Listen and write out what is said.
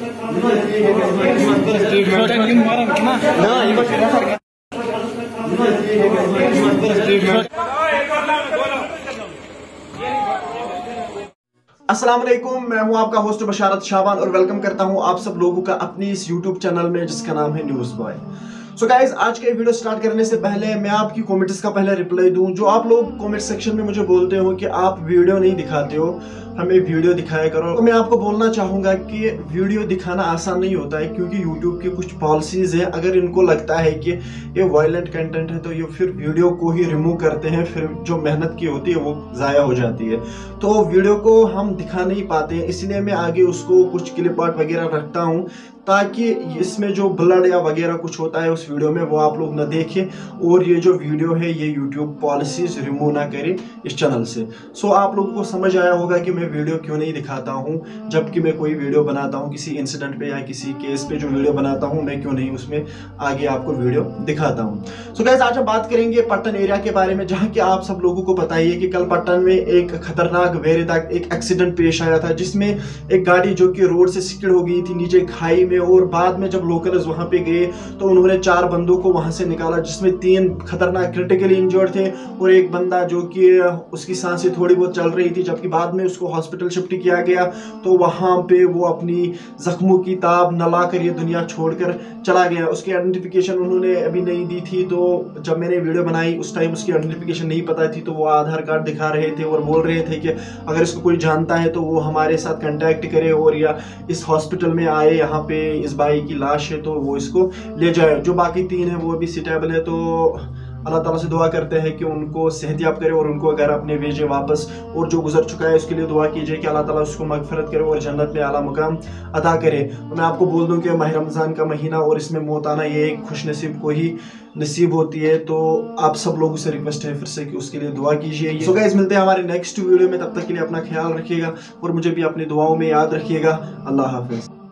अस्सलाम वालेकुम, मैं हूं आपका होस्ट बशारत शाबान और वेलकम करता हूं आप सब लोगों का अपनी इस यूट्यूब चैनल में जिसका नाम है न्यूज़ बॉय। सो गाइज, आज के वीडियो स्टार्ट करने से पहले मैं आपकी कमेंट्स का पहले रिप्लाई दूं। जो आप लोग कमेंट सेक्शन में मुझे बोलते हो कि आप वीडियो नहीं दिखाते हो, हमें वीडियो दिखाया करो, तो मैं आपको बोलना चाहूँगा कि वीडियो दिखाना आसान नहीं होता है, क्योंकि यूट्यूब की कुछ पॉलिसीज़ हैं। अगर इनको लगता है कि ये वायलेंट कंटेंट है तो ये फिर वीडियो को ही रिमूव करते हैं, फिर जो मेहनत की होती है वो ज़ाया हो जाती है, तो वीडियो को हम दिखा नहीं पाते हैं। इसलिए मैं आगे उसको कुछ क्लिप आर्ट वगैरह रखता हूँ ताकि इसमें जो ब्लड या वगैरह कुछ होता है उस वीडियो में वो आप लोग ना देखें और ये जो वीडियो है ये यूट्यूब पॉलिसीज रिमूव ना करे इस चैनल से। सो आप लोगों को समझ आया होगा कि मैं वीडियो क्यों नहीं दिखाता हूँ। जबकि मैं कोई वीडियो बनाता हूँ किसी इंसिडेंट पे या किसी केस पे जो वीडियो बनाता हूँ, मैं क्यों नहीं उसमें आगे आपको वीडियो दिखाता हूँ। सो गाइस, आज हम बात करेंगे पट्टन एरिया के बारे में, जहाँ कि आप सब लोगों को पता ही है कि कल पट्टन में एक खतरनाक वेरेदाक एक एक्सीडेंट पेश आया था, जिसमें एक गाड़ी जो कि रोड से स्किड हो गई थी नीचे खाई में, और बाद में जब लोकल्स वहां पे गए तो उन्होंने 4 बंदों को वहां से निकाला, जिसमें 3 खतरनाक क्रिटिकली इंजर्ड थे और एक बंदा जो कि उसकी सांसें थोड़ी बहुत चल रही थी। जबकि बाद में उसको हॉस्पिटल शिफ्ट किया गया तो वहां पे वो अपनी जख्मों की ताब न लाकर ये दुनिया छोड़कर चला गया। उसकी आइडेंटिफिकेशन उन्होंने अभी नहीं दी थी, तो जब मैंने वीडियो बनाई उस टाइम उसकी आइडेंटिफिकेशन नहीं पता थी, तो वो आधार कार्ड दिखा रहे थे और बोल रहे थे कि अगर इसको कोई जानता है तो वो हमारे साथ कांटेक्ट करे और या इस हॉस्पिटल में आए, यहाँ पे इस भाई की लाश है तो वो इसको ले जाए। जो बाकी 3 है वो भी स्टेबल है, तो अल्लाह ताला से दुआ करते हैं कि उनको सेहतयाब करे और उनको अगर अपने भेजे वापस, और जो गुजर चुका है उसके लिए दुआ कीजिए कि अल्लाह ताला उसको मगफिरत करे और जन्नत में आला मुकाम अता करे। तो मैं आपको बोल दूं कि माह रमज़ान का महीना और इसमें मौत आना ये एक खुश नसीब को ही नसीब होती है, तो आप सब लोगों से रिक्वेस्ट है फिर से कि उसके लिए दुआ कीजिए। सो गाइस, मिलते हैं हमारे नेक्स्ट वीडियो में, तब तक के लिए अपना ख्याल रखिएगा और मुझे भी अपनी दुआओं में याद रखिएगा। अल्लाह हाफिज़।